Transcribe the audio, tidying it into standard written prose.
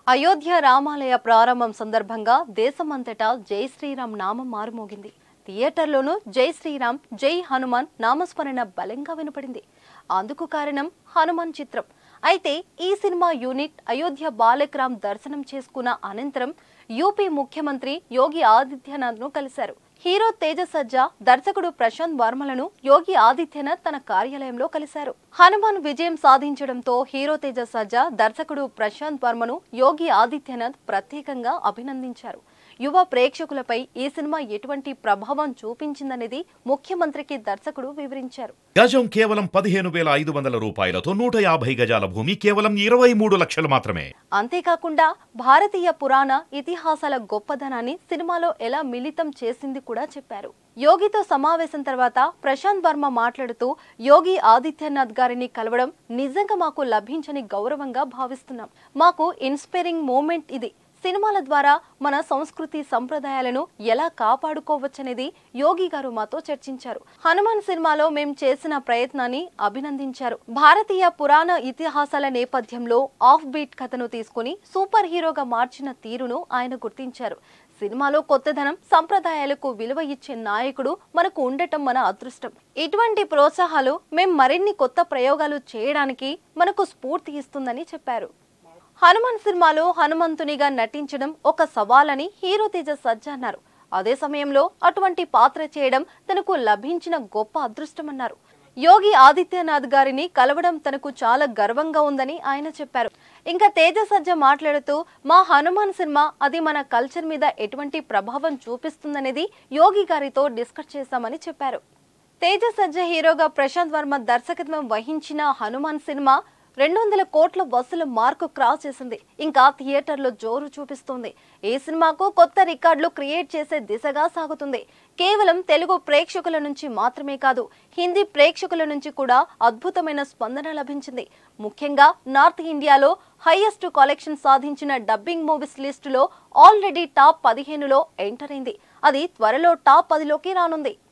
అయోధ్య రామాలయ ప్రారంభం సందర్భంగా దేశమంతటా జై శ్రీరామ్ నామం మారుమోగింది. థియేటర్లోనూ జై శ్రీరామ్, జై హనుమాన్ నామస్మరణ బలంగా వినపడింది. అందుకు కారణం హనుమాన్ చిత్రం. అయితే ఈ సినిమా యూనిట్ అయోధ్య బాలక్ రామ్ దర్శనం చేసుకున్న అనంతరం యూపీ ముఖ్యమంత్రి యోగి ఆదిత్యనాథ్ ను కలిశారు. హీరో తేజ సజ్జా, దర్శకుడు ప్రశాంత్ వర్మలను యోగి ఆదిత్యనాథ్ తన కార్యాలయంలో కలిశారు. హనుమాన్ విజయం సాధించడంతో హీరో తేజ సజ్జా, దర్శకుడు ప్రశాంత్ వర్మను యోగి ఆదిత్యనాథ్ ప్రత్యేకంగా అభినందించారు. యువ ప్రేక్షకులపై ఈ సినిమా ఎటువంటి ప్రభావం చూపించిందనేది ముఖ్యమంత్రికి దర్శకుడు వివరించారు. గజం కేవలం 15,500 రూపాయలతో 150 గజాల భూమి కేవలం 23 లక్షలు మాత్రమే. అంతేకాకుండా భారతీయ పురాణ ఇతిహాసాల గొప్పదనాన్ని సినిమాలో ఎలా మిళితం చేసింది కూడా చెప్పారు. యోగితో సమావేశం తర్వాత ప్రశాంత్ వర్మ మాట్లాడుతూ, యోగి ఆదిత్యనాథ్ గారిని కలవడం నిజంగా మాకు లభించని గౌరవంగా భావిస్తున్నాం. మాకు ఇన్స్పైరింగ్ మూమెంట్ ఇది. సినిమాల ద్వారా మన సంస్కృతి సంప్రదాయాలను ఎలా కాపాడుకోవచ్చనేది యోగి గారు మాతో చర్చించారు. హనుమాన్ సినిమాలో మేం చేసిన ప్రయత్నాన్ని అభినందించారు. భారతీయ పురాణ ఇతిహాసాల నేపథ్యంలో ఆఫ్ బీట్ కథను తీసుకుని సూపర్ హీరోగా మార్చిన తీరును ఆయన గుర్తించారు. సినిమాలో కొత్తదనం, సంప్రదాయాలకు విలువ ఇచ్చే నాయకుడు మనకు ఉండటం మన అదృష్టం. ఇటువంటి ప్రోత్సాహాలు మేం మరిన్ని కొత్త ప్రయోగాలు చేయడానికి మనకు స్ఫూర్తి ఇస్తుందని చెప్పారు. హనుమాన్ సినిమాలో హనుమంతునిగా నటించడం ఒక సవాలని హీరో తేజ సజ్జా అన్నారు. అదే సమయంలో అటువంటి పాత్ర చేయడం తనకు లభించిన గొప్ప అదృష్టమన్నారు. యోగి ఆదిత్యనాథ్ గారిని కలవడం తనకు చాలా గర్వంగా ఉందని ఆయన చెప్పారు. ఇంకా తేజ సజ్జా మాట్లాడుతూ, మా హనుమాన్ సినిమా అది మన కల్చర్ మీద ఎటువంటి ప్రభావం చూపిస్తుందనేది యోగి గారితో డిస్కస్ చేశామని చెప్పారు. తేజ సజ్జా హీరోగా ప్రశాంత్ వర్మ దర్శకత్వం వహించిన హనుమాన్ సినిమా 200 కోట్ల వసూలు మార్కు క్రాస్ చేసింది. ఇంకా థియేటర్లో జోరు చూపిస్తుంది. ఈ సినిమాకు కొత్త రికార్డులు క్రియేట్ చేసే దిశగా సాగుతుంది. కేవలం తెలుగు ప్రేక్షకుల నుంచి మాత్రమే కాదు, హిందీ ప్రేక్షకుల నుంచి కూడా అద్భుతమైన స్పందన లభించింది. ముఖ్యంగా నార్త్ ఇండియాలో హైయెస్ట్ కలెక్షన్ సాధించిన డబ్బింగ్ మూవీస్ లిస్టులో ఆల్రెడీ టాప్ 15లో ఎంటర్ అయింది. అది త్వరలో టాప్ 10లోకి రానుంది.